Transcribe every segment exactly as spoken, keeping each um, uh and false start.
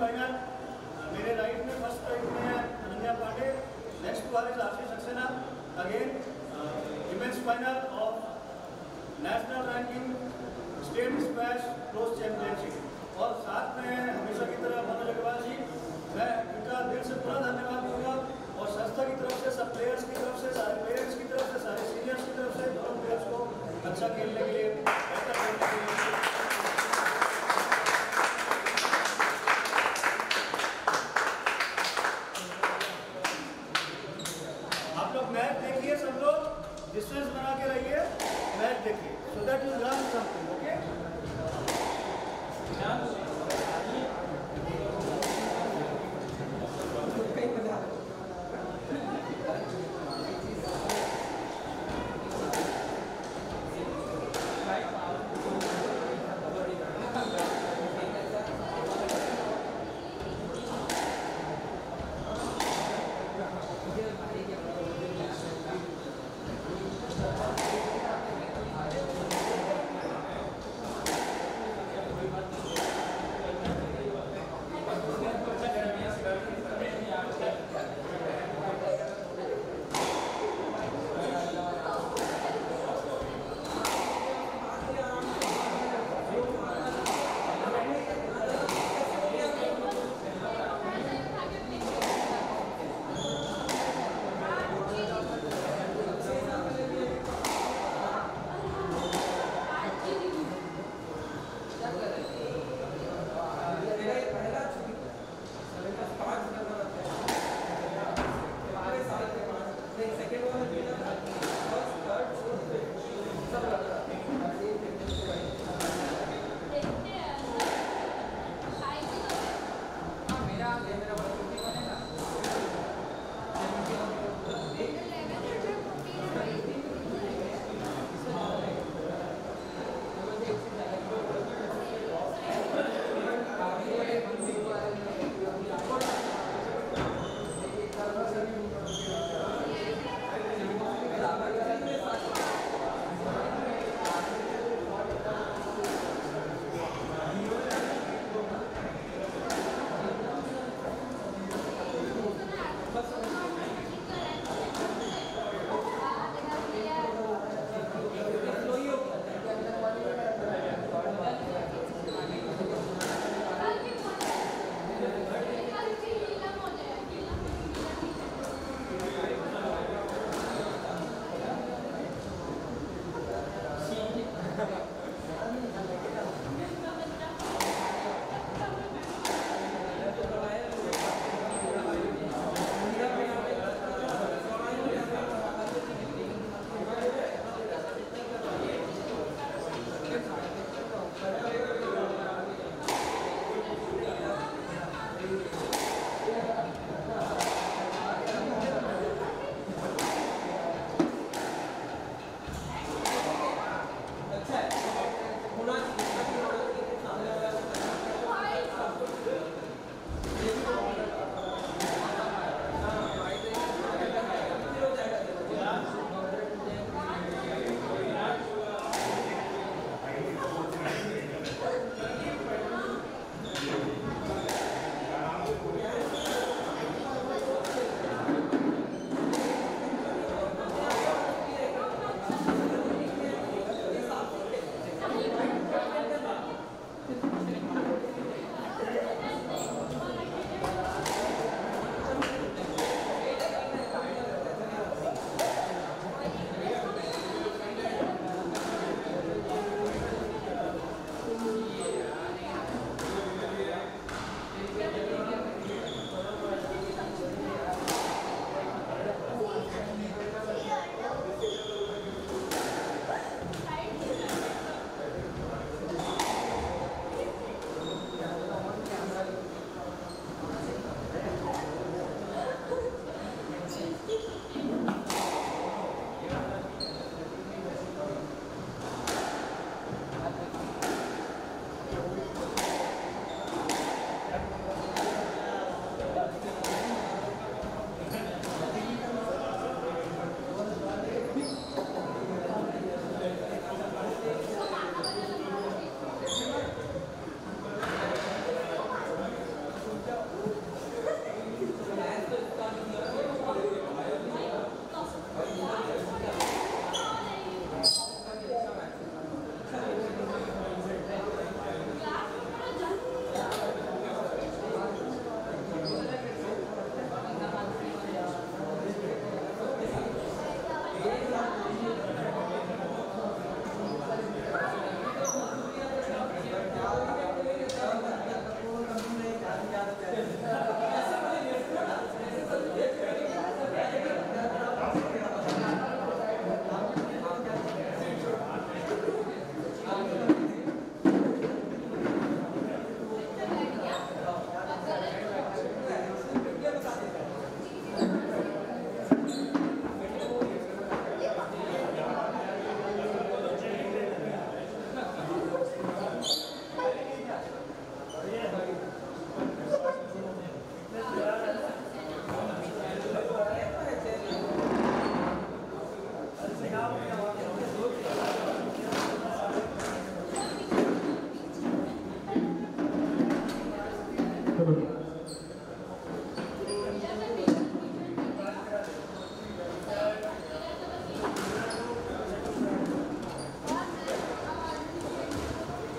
Semifinal. मेरे right में first right में है Ananya Pandey, next to her is Aarshi Saxena. Again women's final of national ranking state squash close championship. और साथ में हमेशा की तरह मनोज अग्रवाल जी, मैं इनका दिल से पूरा धन्यवाद दूंगा और संस्था की तरफ से, सब प्लेयर्स की तरफ से, सारे पेरेंट्स की तरफ से, सारे सीनियर्स की तरफ से दोनों प्लेयर्स को अच्छा खेलने के लिए, बेहतर खेलने के लिए। आप लोग मैच देखिए, सब लोग डिस्टेंस बना के रहिए, मैच देखिए, so that you learn something. Okay,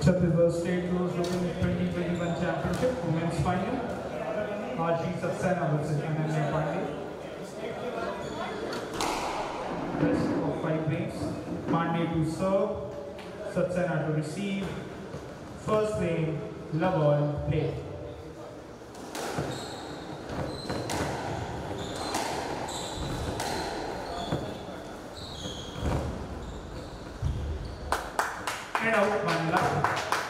Chhattisgarh State Close Looking twenty twenty-one Championship Women's Final. Aarshi Saxena versus Ananya Pandey. Best of five games. Pandey to serve, Saxena to receive. First game, love ball, play. And out, one love.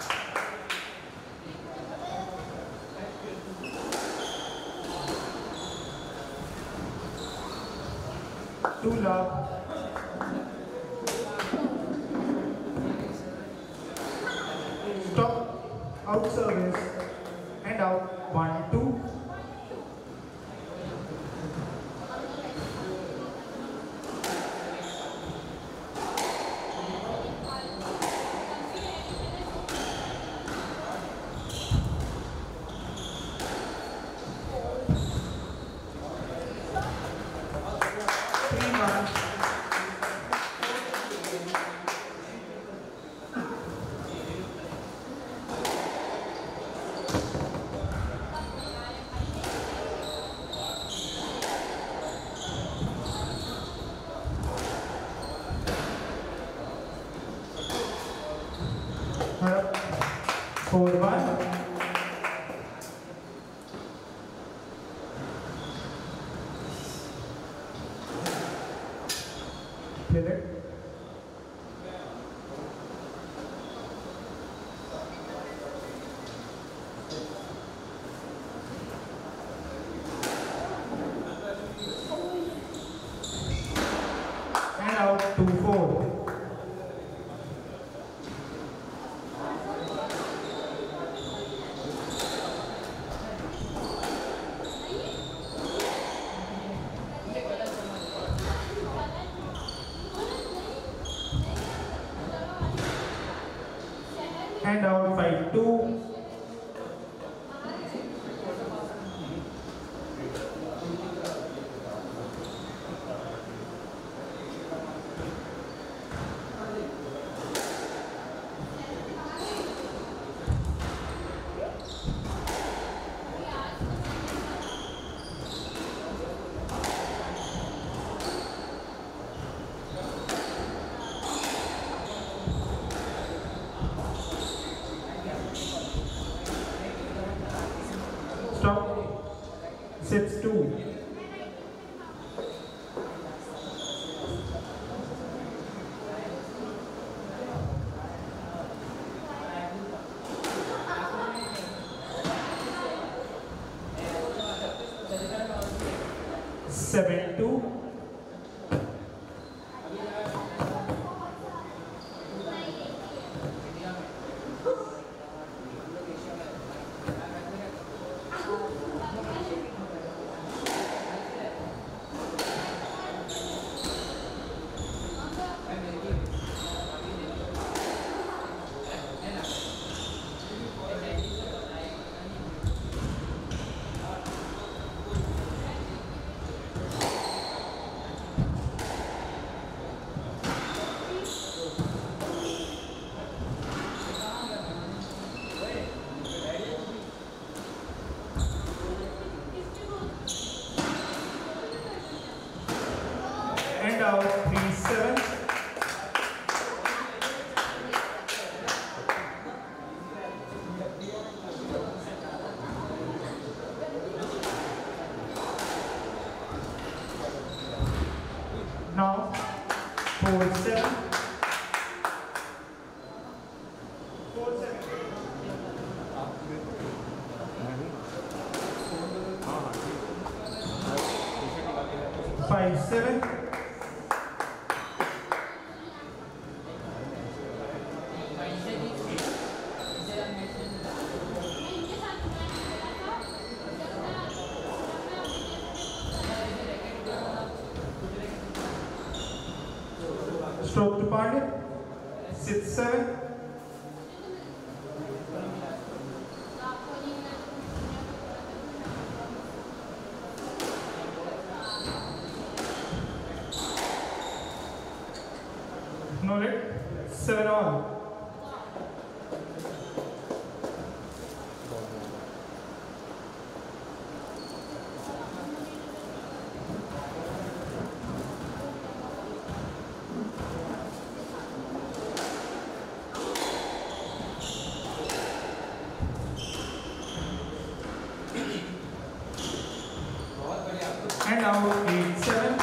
Two love. Stop, out service, and out, one, two. Four one. Pivot. And out, two four. And out, five two. Stop. Six two. Seven two. And out, three seven. Now, four seven. Four seven. Five seven. Stroke to Pandey. Six seven. No let. Seven all. And now eight seven.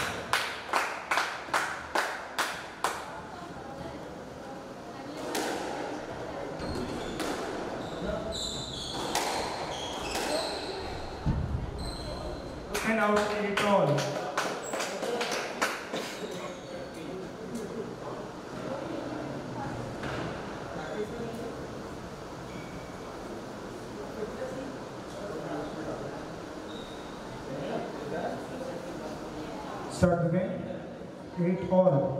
And out eight all. Start the game. Eight all.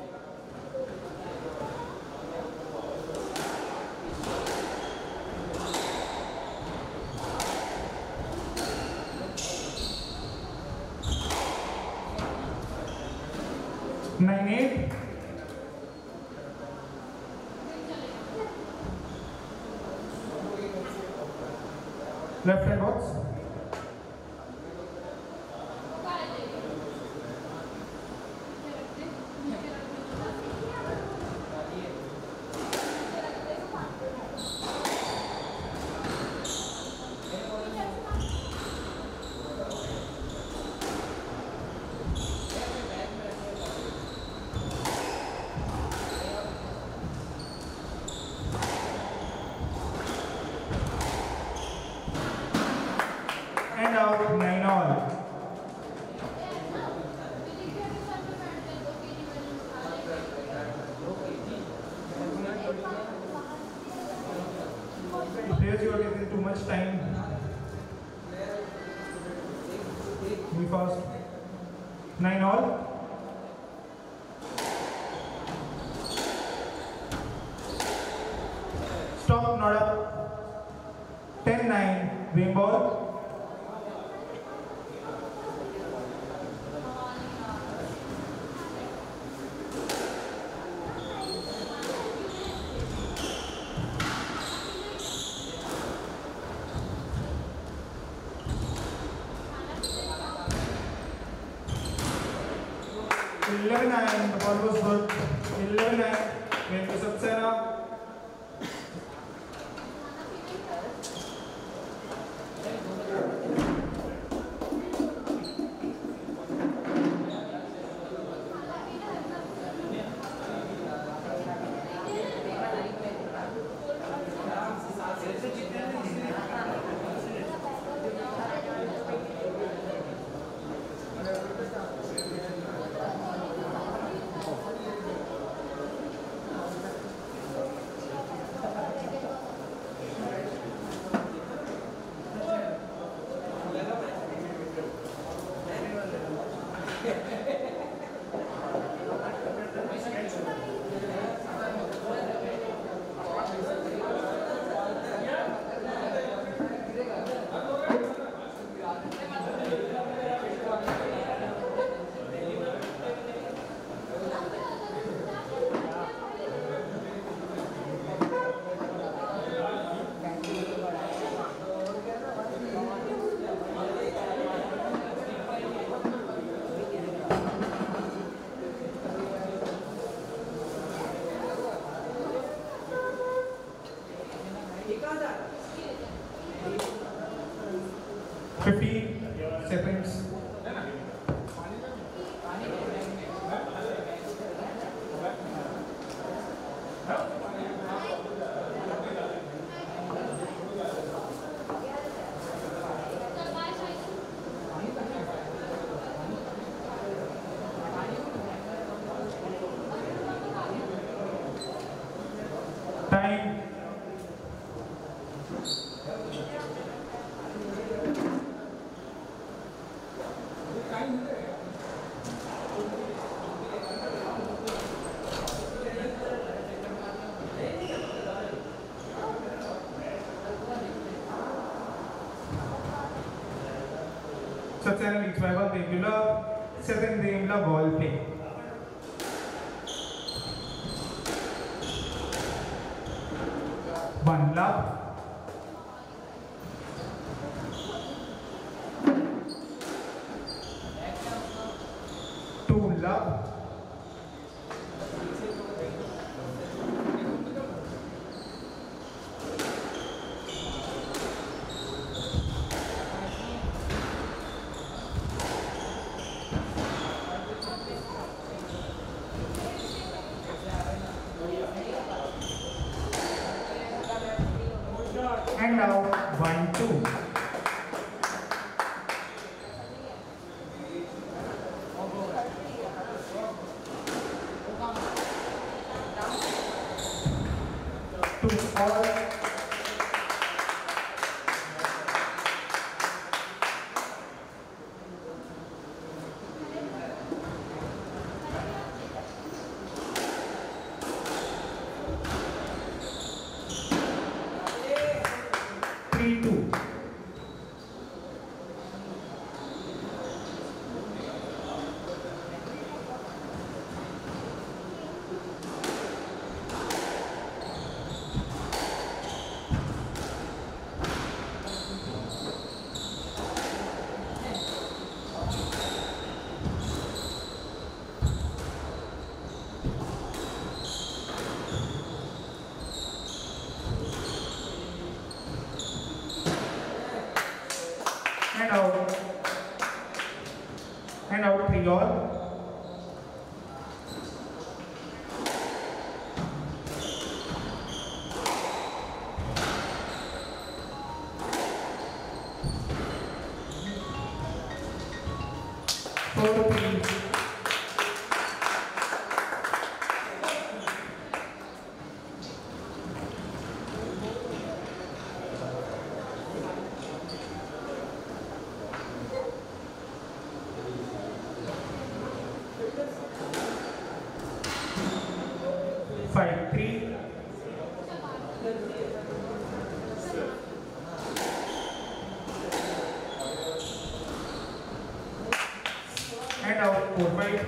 Nine eight. Left hand box. And out nine all. Players, you are getting too much time. Be fast. Nine all. Stop, not up. Ten nine. Game ball. eleven nine, the ball was good. eleven nine, went to Saxena. fifty seconds. Time. Saxena leads by one game. Second game, la ball play. one love. Two love. And now one, two. Two all. Three, two. And out. And out three all. Four three. Five three. And out four five.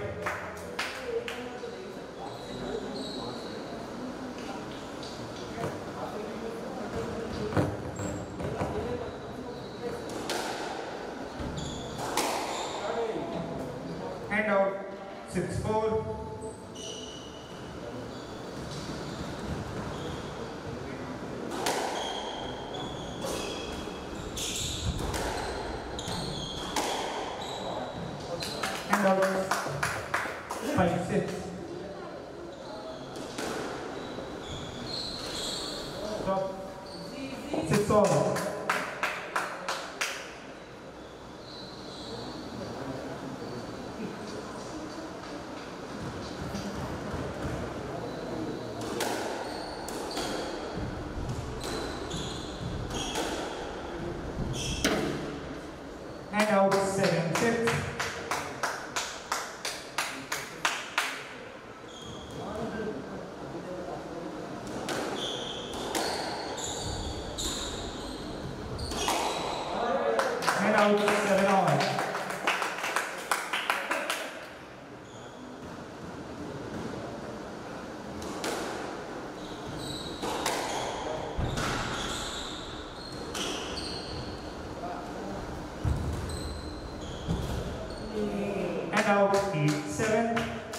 And out six four. And out five six. Stop. Six all. And out seven six. And out seven all. And out eight seven.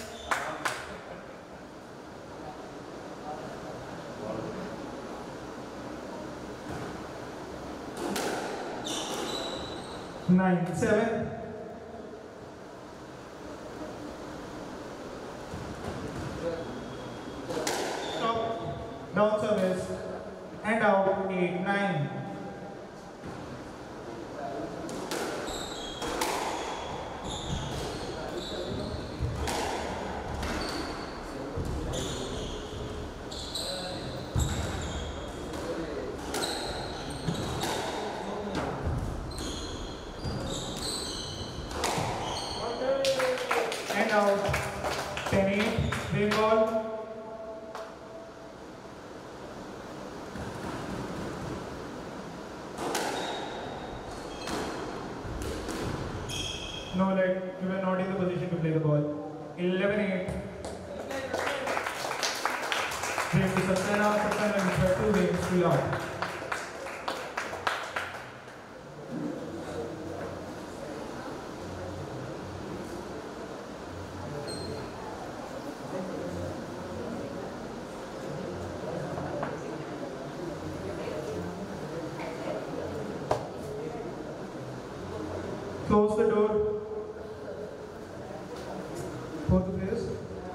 Nine seven. Stop. Down service. And out eight nine. And out ten eight. Green ball. Game to Saxena. Saxena wins by two games to love. Close the door. Both the players.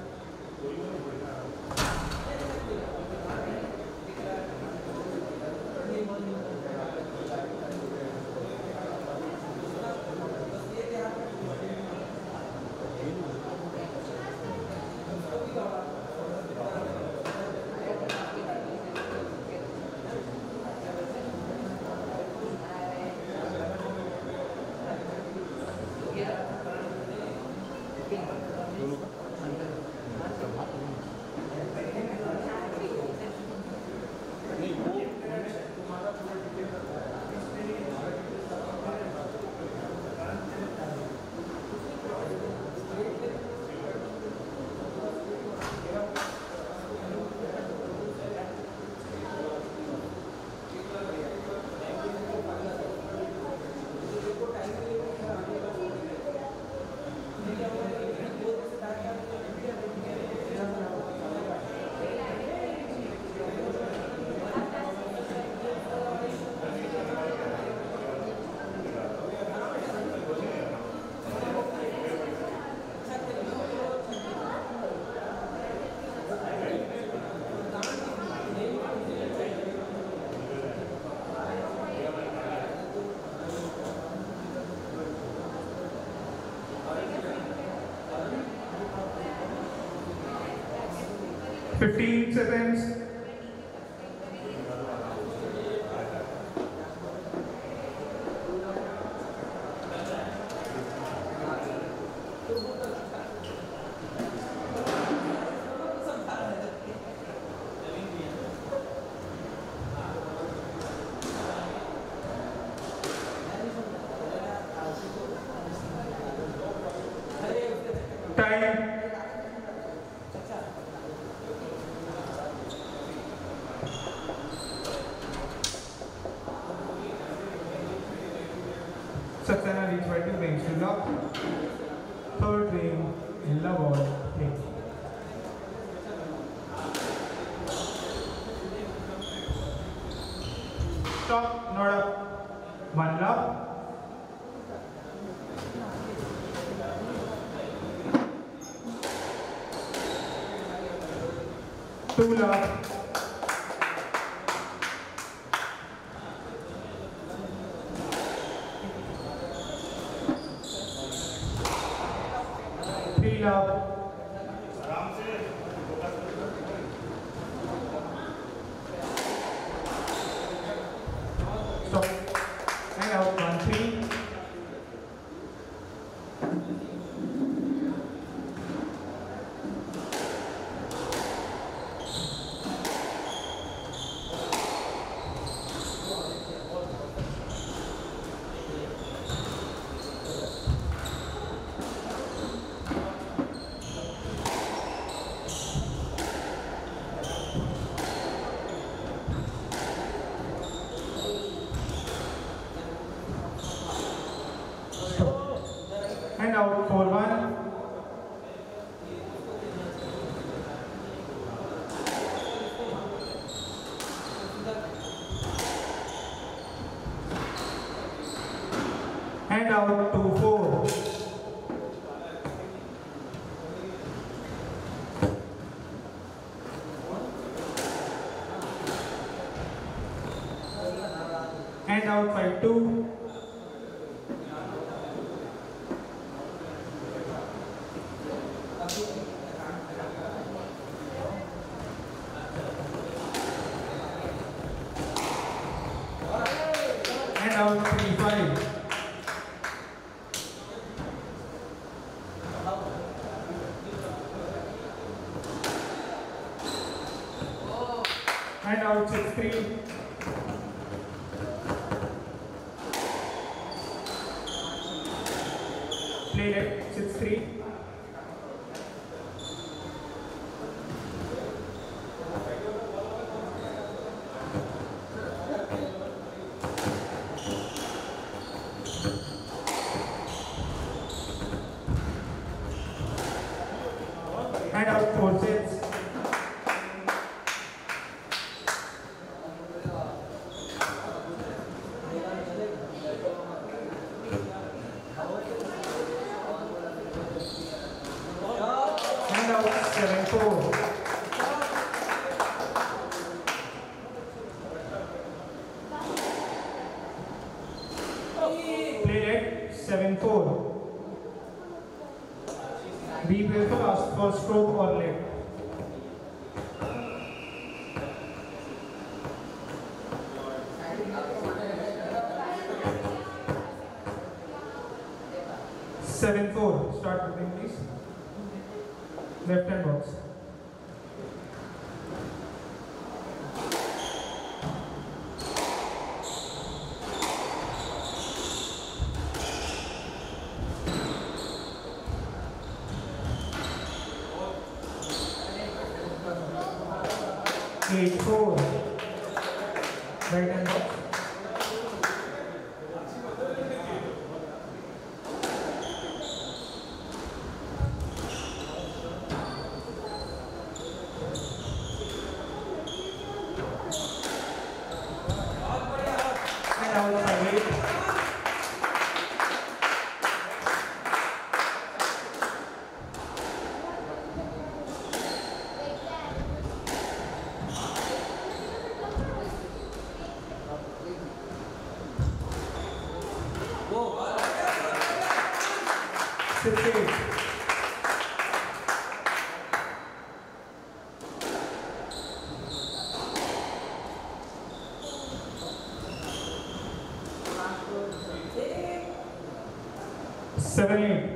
Fifteen seconds. Time. Saxena leads by two games to love. Third game in love all game. Stop, not up. One love. Two love. Three love. Stop. And out one three. And out four one. And out two four. And out five two. And out three five. And out six three. Play it six three. seven four. Be careful, ask for stroke or leg. seven four. Start moving, please. Left hand box. eight four. Right hand box. seven eight.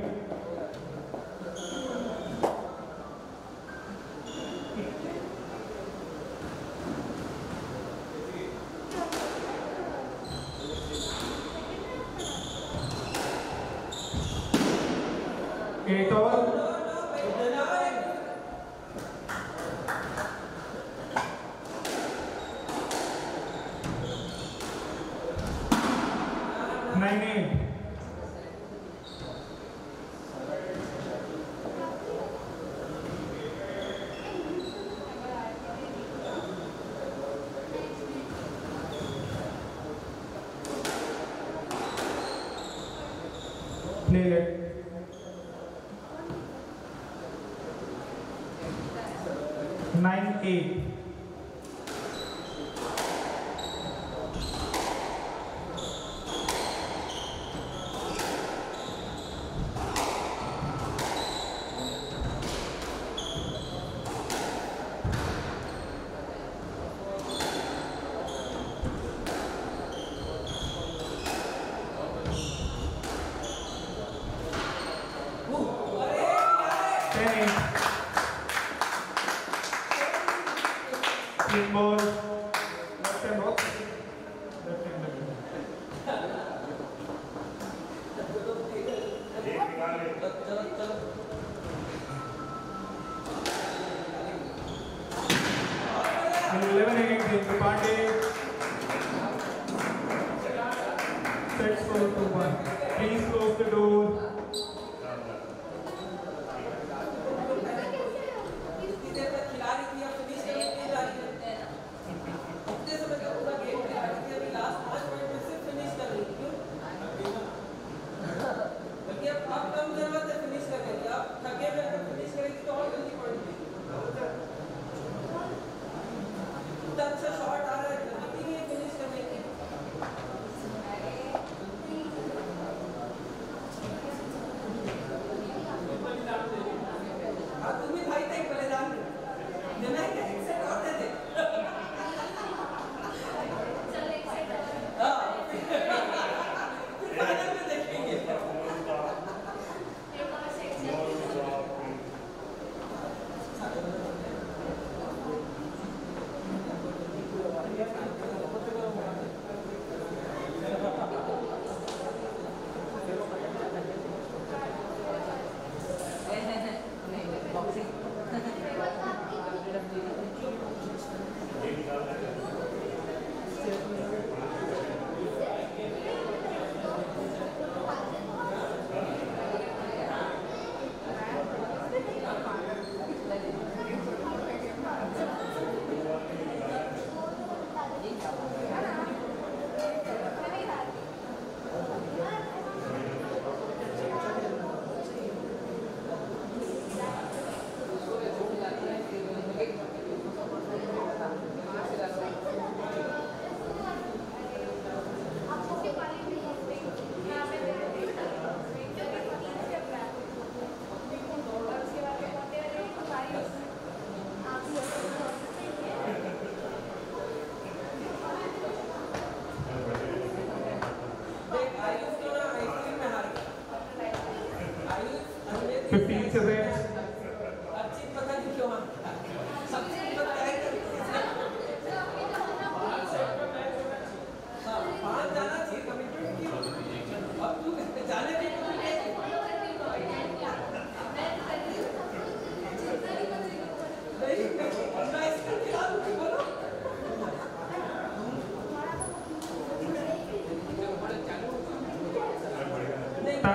eight all. nine eight. Play it. nine eight. Clean ball. Left hand box. Left hand, left hand. eleven eight in Pandey. Sets for two one. Please close the door.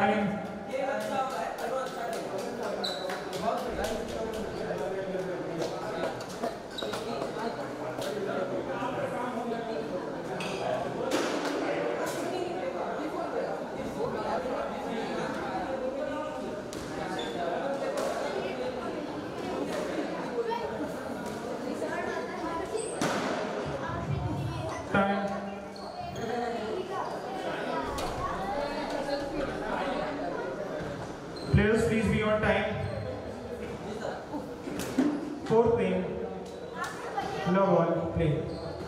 Time. Time. Players, please be on time. Fourth game. Love all. Play.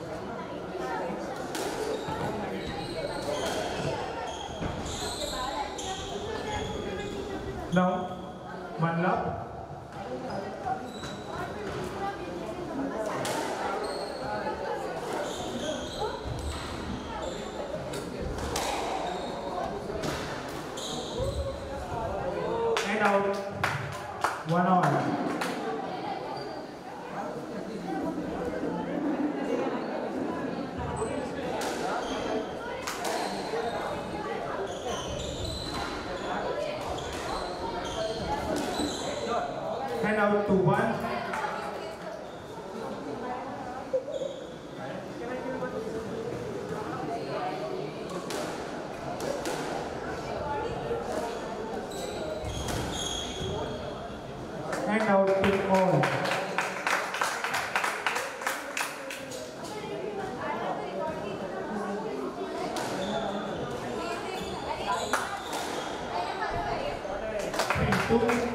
Now, one love. And out. One all. And out to one. And out to all. Three, two.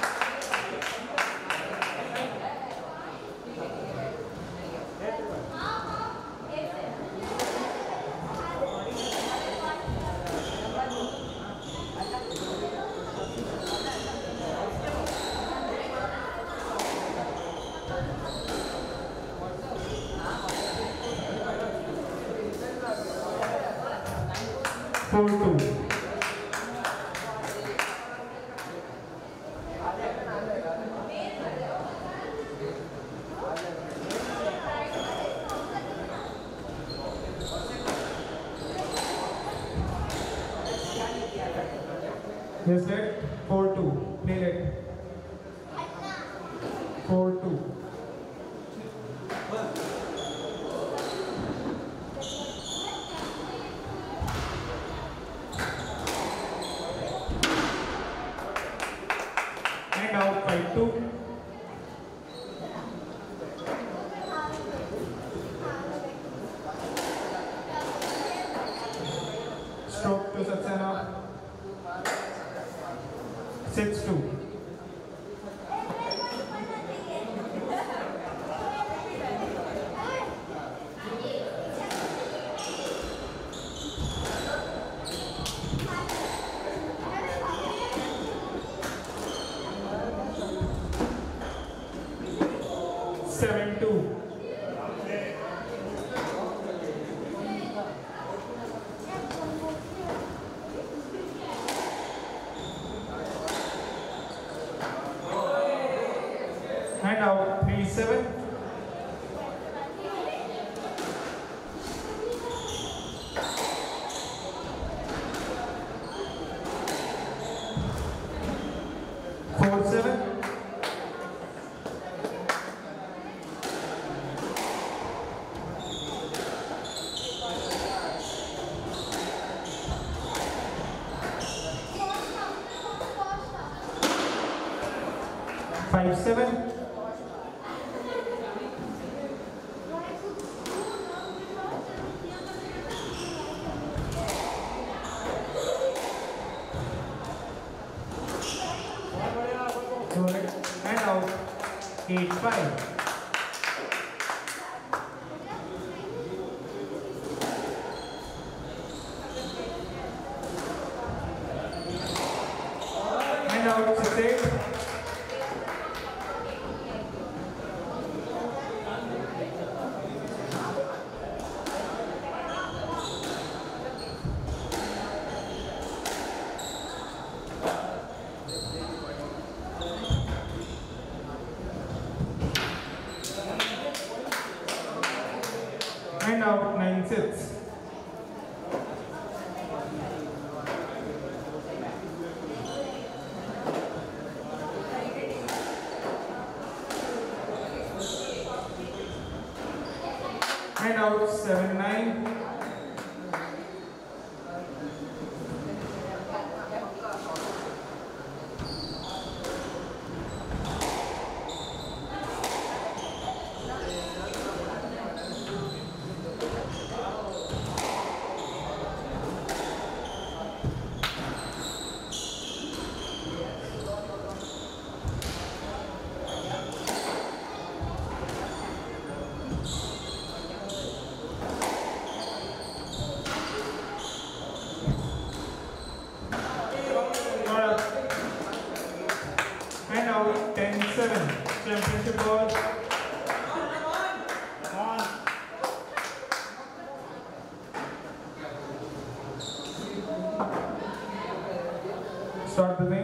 Four two. Yes, sir. Four two. Play it. Four two. And out five two. Stroke to Saxena. Six two. Seven two. And out three seven. Four seven. Five seven. And out eight five. And out six eight. And out nine six. And out seven nine. Championship ball. On. Start the game.